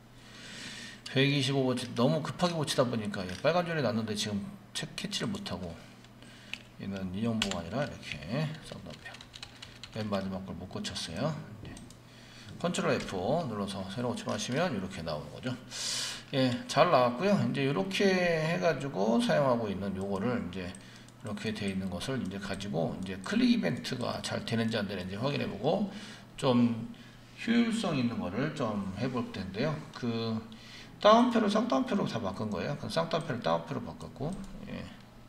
백이십오 번째 너무 급하게 고치다 보니까 예, 빨간 줄이 났는데 지금 책 캐치를 못하고 얘는 인용보가 아니라 이렇게 쌍따옴표 맨 마지막 걸 못 고쳤어요. 예. 컨트롤 에프 눌러서 새로 고침하시면 이렇게 나오는 거죠. 예, 잘 나왔고요. 이제 이렇게 해가지고 사용하고 있는 요거를 이제 이렇게 되어 있는 것을 이제 가지고 이제 클릭 이벤트가 잘 되는지 안 되는지 확인해보고 좀 효율성 있는 거를 좀 해볼 텐데요. 그 따옴표를 쌍따옴표로 다 바꾼 거예요. 그 쌍따옴표를 따옴표로 바꿨고, 예.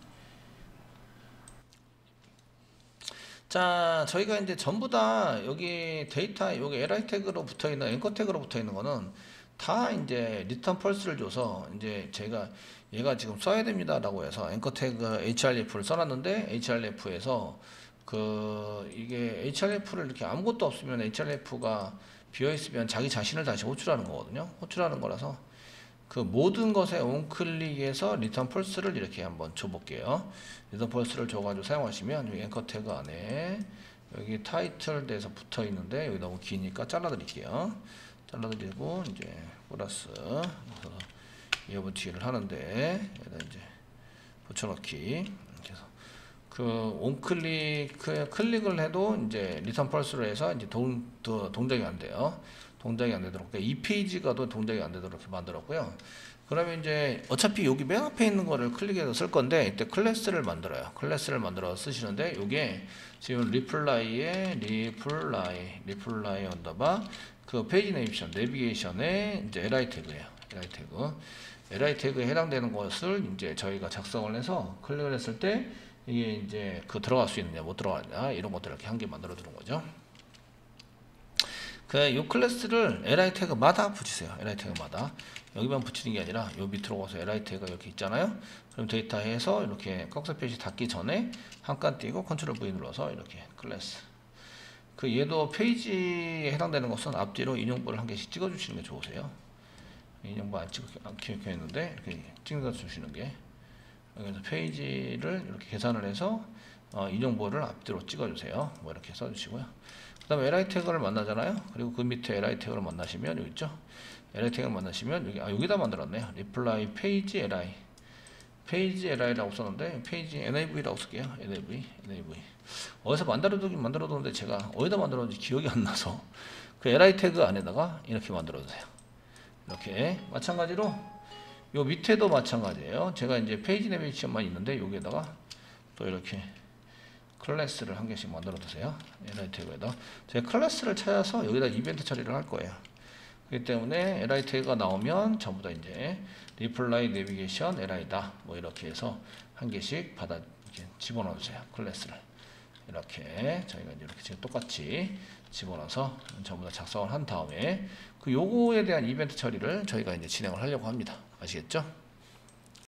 자, 저희가 이제 전부 다 여기 데이터, 여기 엘아이 태그로 붙어 있는 앵커 태그로 붙어 있는 거는 다 이제 리턴 펄스를 줘서 이제 제가 얘가 지금 써야 됩니다라고 해서 앵커 태그 에이치알에프를 써놨는데 에이치알에프에서 그 이게 에이치알에프를 이렇게 아무것도 없으면 에이치알에프가 비어 있으면 자기 자신을 다시 호출하는 거거든요. 호출하는 거라서 그 모든 것에 온클릭해서 리턴 펄스를 이렇게 한번 줘볼게요. 리턴 펄스를 줘가지고 사용하시면 여기 앵커 태그 안에 여기 타이틀 돼서 붙어 있는데 여기 너무 기니까 잘라드릴게요. 잘라드리고 이제 플러스 이어붙이기를 하는데 여기다 이제 붙여넣기. 그래서 그 온클릭 클릭을 해도 이제 리턴 펄스로 해서 이제 동, 동작이 안 돼요. 동작이 안 되도록 이 페이지가 도 동작이 안 되도록 이렇게 만들었고요. 그러면 이제 어차피 여기 맨 앞에 있는 거를 클릭해서 쓸 건데 이때 클래스를 만들어요. 클래스를 만들어 쓰시는데 이게 지금 리플라이에 리플라이 리플라이 언더바 그 페이지 네비게이션 내비게이션의 이제 엘아이 태그예요. 엘아이 태그 엘아이 태그에 해당되는 것을 이제 저희가 작성을 해서 클릭을 했을 때 이게 이제 그 들어갈 수 있느냐 못 들어가느냐 이런 것들을 이렇게 한 개 만들어 두는 거죠. 그 요 클래스를 엘아이 태그마다 붙이세요. 엘아이 태그마다 여기만 붙이는 게 아니라 요 밑으로 가서 엘아이 태그가 이렇게 있잖아요. 그럼 데이터에서 이렇게 꺽쇠 표시 닫기 전에 한 칸 띄고 컨트롤 V 눌러서 이렇게 클래스 그 얘도 페이지에 해당되는 것은 앞뒤로 인용부를 한 개씩 찍어 주시는 게 좋으세요. 인용부 안 찍어 안 키워 있는데 이렇게 찍어 주시는 게 그래서 페이지를 이렇게 계산을 해서 어, 이 정보를 앞뒤로 찍어주세요. 뭐 이렇게 써주시고요. 그 다음에 엘아이 태그를 만나잖아요. 그리고 그 밑에 엘아이 태그를 만나시면 여기 있죠. 엘아이 태그를 만나시면 여기 아 여기다 만들었네요. 리플라이 페이지 엘아이 페이지 엘아이라고 썼는데 페이지 엔에이브이라고 쓸게요. 엔에이브이 엔에이브이 어디서 만들어두긴 만들어두는데 제가 어디다 만들었는지 기억이 안 나서 그 엘아이 태그 안에다가 이렇게 만들어주세요. 이렇게 마찬가지로 요 밑에도 마찬가지예요. 제가 이제 페이지 내비게이션만 있는데 여기에다가 또 이렇게 클래스를 한 개씩 만들어 두세요. 엘아이 태그에다 제가 클래스를 찾아서 여기다 이벤트 처리를 할 거예요. 그렇기 때문에 엘아이 태그가 나오면 전부 다 이제 리플라이 내비게이션 엘아이다 뭐 이렇게 해서 한 개씩 받아 이렇게 집어넣어 주세요. 클래스를 이렇게 저희가 이제 이렇게 지금 똑같이 집어넣어서 전부 다 작성을 한 다음에 그 요거에 대한 이벤트 처리를 저희가 이제 진행을 하려고 합니다. 아시겠죠?